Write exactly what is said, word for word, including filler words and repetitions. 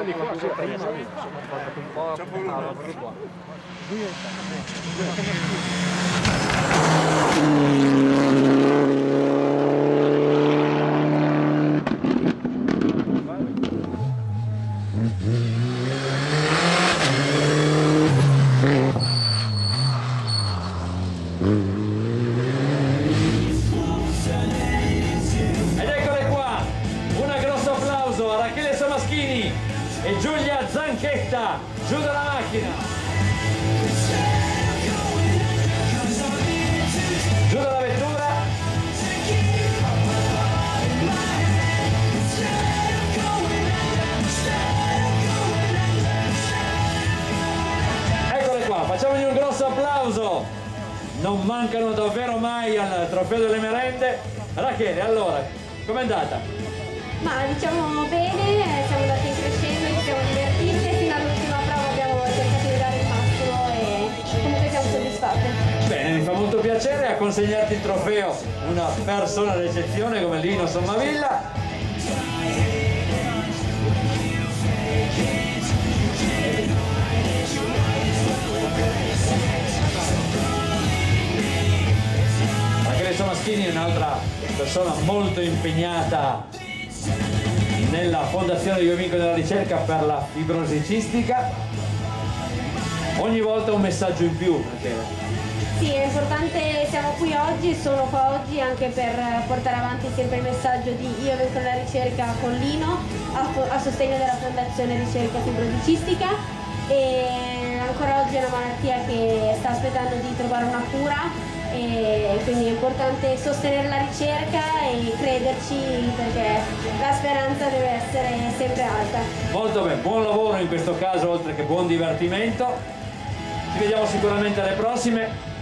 di qua si prima. Ed eccole qua, un grosso applauso a Rachele Somaschini e Giulia Zanchetta, giù dalla macchina, giù dalla vettura. Eccole qua, facciamogli un grosso applauso. Non mancano davvero mai al trofeo delle merende. Rachele, allora, com'è andata? Ma diciamo bene, siamo andati crescendo, ci siamo divertite, fino all'ultima prova abbiamo cercato di dare il massimo e comunque siamo soddisfatte. Bene, mi fa molto piacere a consegnarti il trofeo una persona d'eccezione come Lino Sommavilla. Rachele Somaschini è un'altra persona molto impegnata nella Fondazione Io Vinco della Ricerca per la fibrosi cistica. Ogni volta un messaggio in più, Rachele. Sì, è importante, siamo qui oggi, sono qua oggi anche per portare avanti sempre il messaggio di Io Vinco della Ricerca con Lino a, a sostegno della Fondazione Ricerca Fibrosi Cistica, e ancora oggi è una malattia che sta aspettando di trovare una cura. E quindi è importante sostenere la ricerca e crederci, perché la speranza deve essere sempre alta. Molto bene, buon lavoro in questo caso, oltre che buon divertimento. Ci vediamo sicuramente alle prossime.